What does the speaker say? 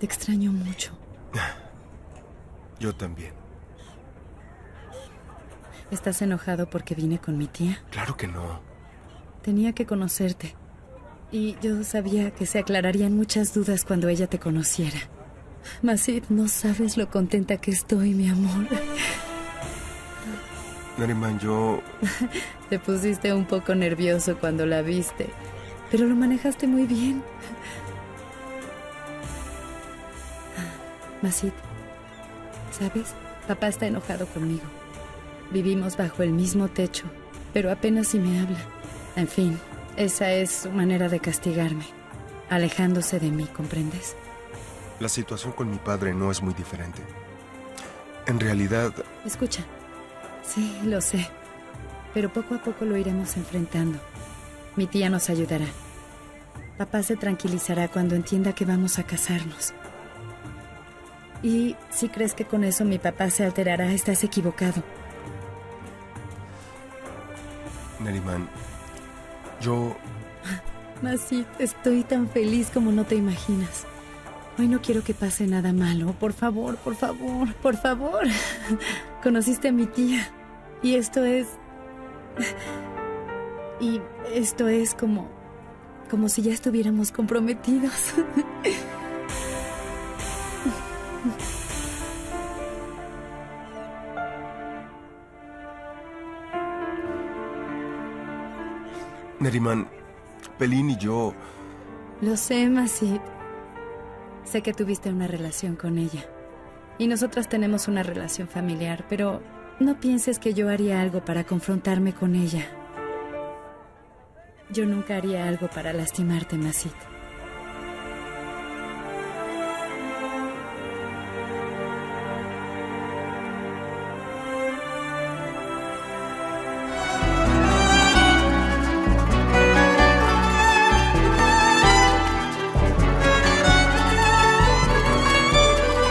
Te extraño mucho. Yo también. ¿Estás enojado porque vine con mi tía? Claro que no. Tenía que conocerte. Y yo sabía que se aclararían muchas dudas cuando ella te conociera. Masid, no sabes lo contenta que estoy, mi amor. Nariman, yo... Te pusiste un poco nervioso cuando la viste, pero lo manejaste muy bien. Masid, ¿sabes? Papá está enojado conmigo. Vivimos bajo el mismo techo, pero apenas si me habla. En fin, esa es su manera de castigarme, alejándose de mí, ¿comprendes? La situación con mi padre no es muy diferente. En realidad... Escucha, sí, lo sé, pero poco a poco lo iremos enfrentando. Mi tía nos ayudará. Papá se tranquilizará cuando entienda que vamos a casarnos. Y si crees que con eso mi papá se alterará, estás equivocado. Nariman, yo... Masid, estoy tan feliz como no te imaginas. Hoy no quiero que pase nada malo. Por favor, por favor, por favor. Conociste a mi tía. Y esto es... Y esto es como si ya estuviéramos comprometidos. Nariman, Pelín y yo... Lo sé, Masid. Sé que tuviste una relación con ella. Y nosotras tenemos una relación familiar, pero no pienses que yo haría algo para confrontarme con ella. Yo nunca haría algo para lastimarte, Masid.